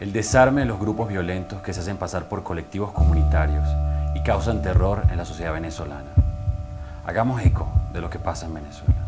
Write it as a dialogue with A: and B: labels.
A: El desarme de los grupos violentos que se hacen pasar por colectivos comunitarios y causan terror en la sociedad venezolana. Hagamos eco de lo que pasa en Venezuela.